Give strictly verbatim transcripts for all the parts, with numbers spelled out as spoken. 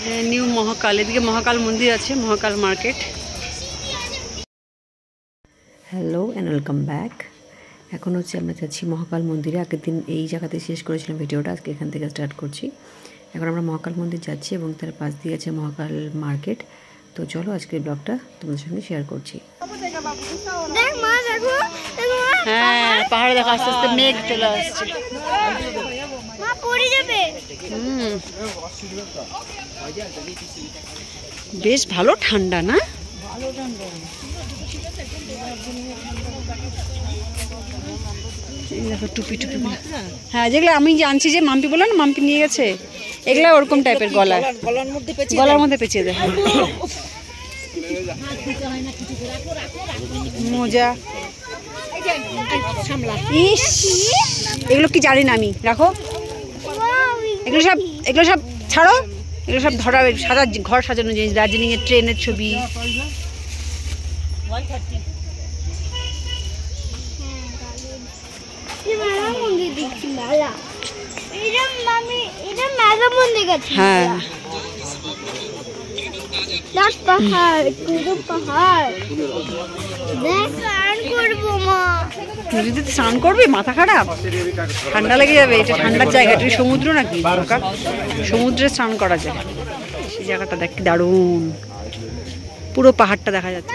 New মহাকাল, এদিকে মহাকাল মন্দির আছে, Mahakal market. Hello and welcome back. এখন হচ্ছে আমরা যাচ্ছি মহাকাল মন্দিরে। আগের দিন এই জায়গাতে শেষ করেছিলাম ভিডিওটা, আজকে এখান থেকে স্টার্ট করছি। এখন আমরা মহাকাল মন্দির যাচ্ছি এবং তার পাশ দিয়ে আছে মহাকাল মার্কেট। তো চলো আজকের ব্লগটা তোমাদের সঙ্গে শেয়ার করছি। হ্যাঁ, পাহাড়ে দেখা আস্তে আস্তে মেঘ চলে আসছে। বেশ ভালো ঠান্ডা না? দেখো টুপি টুপি, হ্যাঁ যেগুলো আমি জানছি যে মাম্পি বললো না, মাম্পি নিয়ে গেছে, এগুলো ওরকম টাইপের গলা, গলার মধ্যে পেঁচিয়ে দেয়। মোজা, ইস এগুলো কি জানি না আমি, রাখো এগুলো সব, এগুলো সব ছাড়ো, এগুলো সব ধরা সাজা, ঘর সাজানো জিনিস। দার্জিলিং এর ট্রেনের ছবি। হ্যাঁ যদি স্নান করবি, মাথা খারাপ, ঠান্ডা লেগে যাবে। এটা ঠান্ডার জায়গা, এটা সমুদ্র নাকি? সমুদ্রে স্নান করা যায়। সেই জায়গাটা দেখ দারুণ, পুরো পাহাড়টা দেখা যাচ্ছে।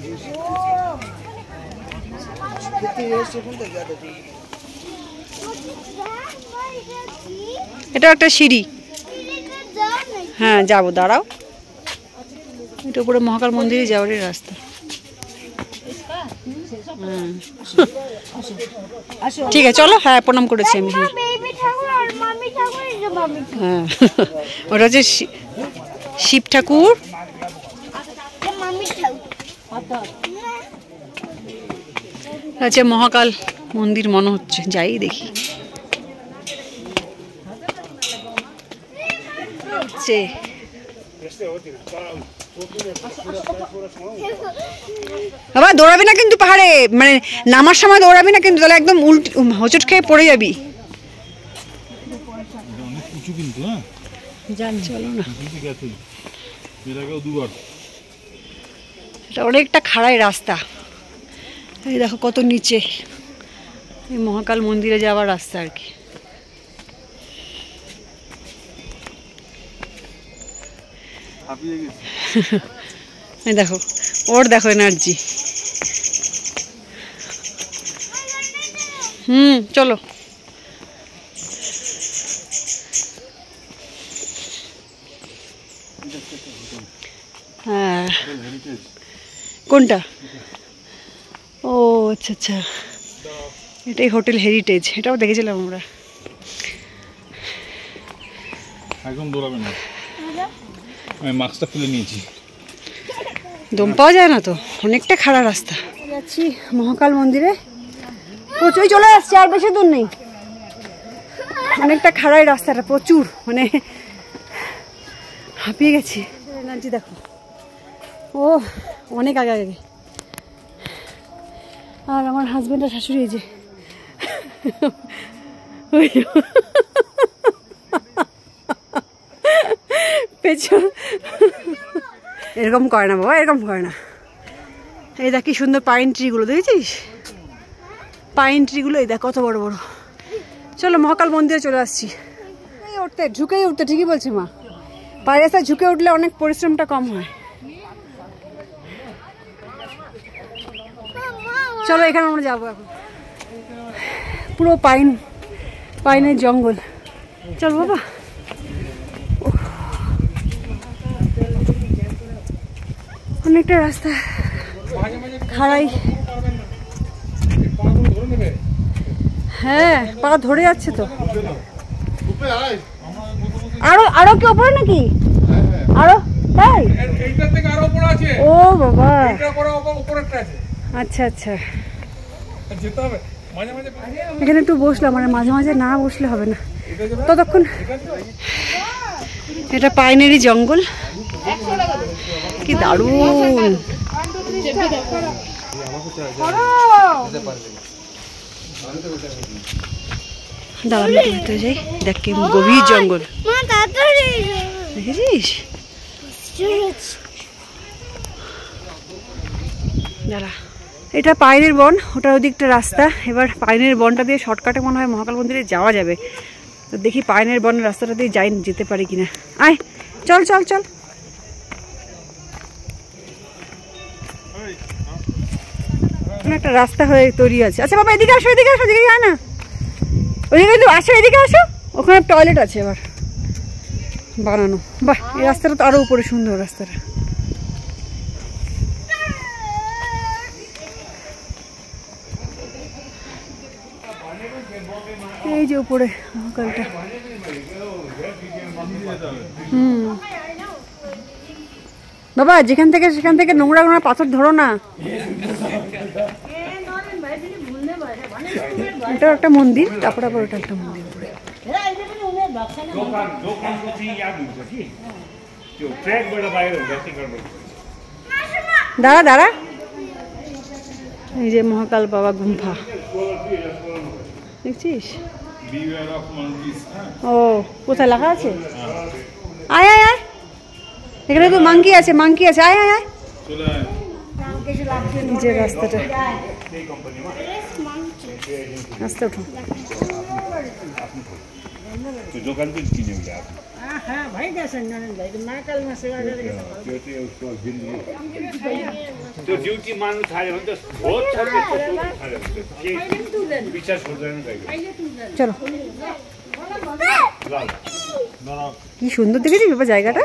এটা একটা সিঁড়ি। হ্যাঁ যাবো, দাঁড়াও। এটা উপরে মহাকাল মন্দিরে যাওয়ারই রাস্তা। ঠিক আছে চলো। হ্যাঁ প্রণাম করেছি আমি। হ্যাঁ ওটা হচ্ছে শিব ঠাকুর। আচ্ছা মহাকাল মন্দির মনে হচ্ছে, যাই দেখি। বাবা দৌড়াবি না কিন্তু পাহাড়ে, মানে নামার সময় দৌড়াবি না কিন্তু, তাহলে একদম উল্টো হোঁচট খেয়ে পড়ে যাবি। এটা অনেকটা খাড়াই রাস্তা। এই দেখো কত নিচে, এই মহাকাল মন্দিরে যাওয়ার রাস্তা আর কি। দেখো ওর, দেখো এনার্জি। হুম চলো। হ্যাঁ কোনটা? ও আচ্ছা আচ্ছা, এটাই হোটেল হেরিটেজ। এটাও দেখেছিলাম আমরা। একদম দৌড়াবে না, আমি মাস্কটা খুলে নিয়েছি। দম পাওয়া যায় না তো, অনেকটা খাড়া রাস্তা। যাচ্ছি মহাকাল মন্দিরে, প্রচুর চলে আসছে, আর বেশি দূর নেই। অনেকটা খাড়াই রাস্তাটা, প্রচুর, মানে হাঁপিয়ে গেছি। এনার্জি দেখো, ও অনেক আগে আগে। আর আমার হাজবেন্ড আর শাশুড়ি এই যে পেছন এরকম করে না বাবা, এরকম করে না। এই দেখ কি সুন্দর পাইন ট্রিগুলো, দেখেছিস পাইন ট্রিগুলো? এই দেখ কত বড় বড়। চলো মহাকাল মন্দিরে চলে আসছি। উঠতে ঝুঁকেই উঠতে, ঠিকই বলছে মা, পায়ের রাস্তায় ঝুঁকে উঠলে অনেক পরিশ্রমটা কম হয়। চলো এখানে আমরা যাবো এখন, পুরো পাইন, পাইনের জঙ্গল। চল বাবা, অনেকটা রাস্তা খাড়াই। হ্যাঁ পা ধরে যাচ্ছে তো। আরো আরো কি ওপরে নাকি? আরো তাই? ও বাবা, আচ্ছা আচ্ছা। এখানে একটু বসলাম, মানে মাঝে মাঝে না বসলে হবে না ততক্ষণ। এটা পাইনেরই জঙ্গল, কি দারুণ। দাঁড়াতে যাই, দেখ কি গভীর জঙ্গল, দেখেছিস? দাঁড়া, এটা পাইনের বন, ওটার ওদিকটা রাস্তা। এবার পাইনের বনটা দিয়ে শর্টকাটে মনে হয় মহাকাল মন্দিরে যাওয়া যাবে। তো দেখি পাইনের বনের রাস্তাটা দিয়ে যাই, যেতে পারি কিনা। আয় চল চল চল। একটা রাস্তা হয়ে তৈরি আছে। আচ্ছা বাবা এদিকে আসো, এদিকে আসো, এদিকে যায় না, ওইদিকে আসো, এদিকে আসো। ওখানে টয়লেট আছে এবার বানানো। বাহ, এই রাস্তাটা তো আরো উপরে সুন্দর রাস্তাটা। এই যে উপরে মহাকালটা। হুম বাবা, যেখান থেকে সেখান থেকে নোংরা নোংরা পাথর ধরো না। এটা একটা মন্দির, তারপর আবার ওটা একটা মন্দির। দাঁড়া দাঁড়া, এই যে মহাকাল বাবা গুম্ফা দেখছিস? ও কোথায় লেখা আছে? আয় আয় আয়, এখানে তো মাংকি আছে, মাংকি আছে। আয় আয় আয়, যে রাস্তাটা, রাস্তা উঠো। দোকান তো কিনে हाँ भाई दर्शन नरेंद्र भाई तो महाकाल में सेवा गरेको त्यो ड्युटी मान्नु थाल्यो भने त बहुत छ के विचार छोड्दैन চলো। কি সুন্দর দেখেছিস বাবা জায়গাটা?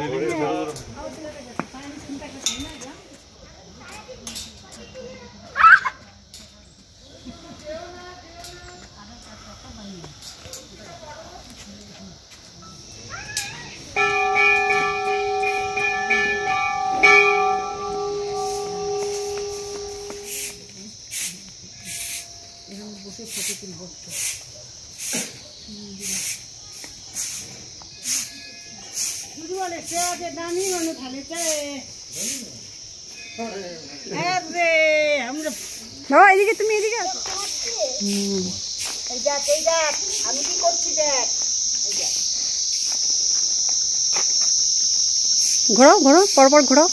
বাবা এদিকে, তুমি এদিকে আসো। আমি কি করছি দেখ, ঘোরাও ঘোরাও, পরপর ঘোরাও।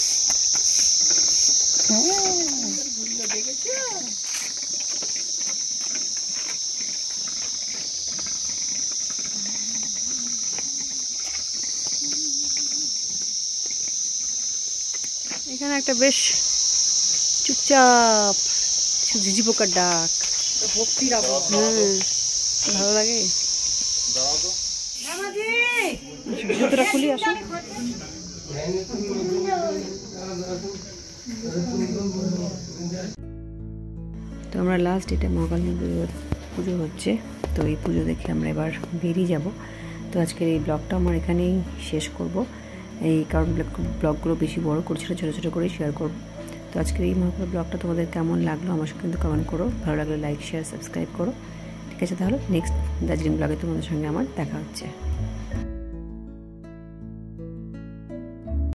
এখানে একটা বেশ চুপচাপ ঝিঝি পোকার ডাক, হ্যাঁ ভালো লাগে। জুতোটা খুলি, আসো। তো আমরা লাস্ট এটা মহাকাল পুজো হচ্ছে, তো এই পুজো দেখে আমরা এবার বেরিয়ে যাব। তো আজকের এই ব্লগটা আমার এখানেই শেষ করব, এই কারণ ব্লগগুলো বেশি বড় করছিল, ছোটো ছোটো করে শেয়ার করব। তো আজকের এই মহাকাল ব্লগটা তোমাদের কেমন লাগলো আমার সাথে কিন্তু কমেন্ট করো, ভালো লাগলে লাইক শেয়ার সাবস্ক্রাইব করো। ঠিক আছে, তাহলে নেক্সট দার্জিলিং ব্লগে তোমাদের সঙ্গে আমার দেখা হচ্ছে।